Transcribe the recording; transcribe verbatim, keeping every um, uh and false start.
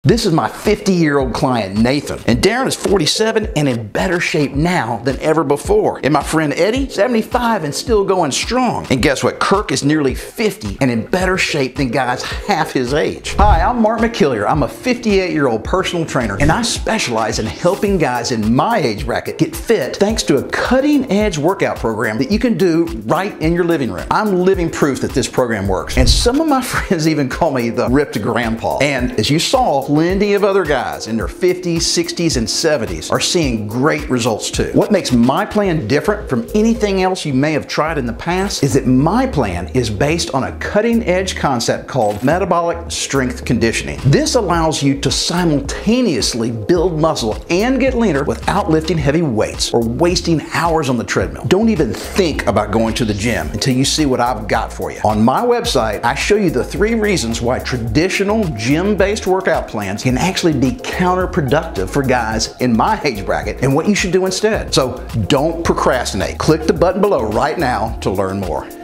This is my fifty year old client Nathan, and Darren is forty-seven and in better shape now than ever before. And my friend Eddie, seventy-five and still going strong. And guess what? Kirk is nearly fifty and in better shape than guys half his age. Hi, I'm Mark Mcilyar. I'm a fifty-eight year old personal trainer, and I specialize in helping guys in my age bracket get fit thanks to a cutting edge workout program that you can do right in your living room. I'm living proof that this program works, and some of my friends even call me the ripped grandpa. And as you saw, plenty of other guys in their fifties, sixties, and seventies are seeing great results too. What makes my plan different from anything else you may have tried in the past is that my plan is based on a cutting edge concept called metabolic strength conditioning. This allows you to simultaneously build muscle and get leaner without lifting heavy weights or wasting hours on the treadmill. Don't even think about going to the gym until you see what I've got for you. On my website, I show you the three reasons why traditional gym-based workout plans can actually be counterproductive for guys in my age bracket and what you should do instead. So don't procrastinate. Click the button below right now to learn more.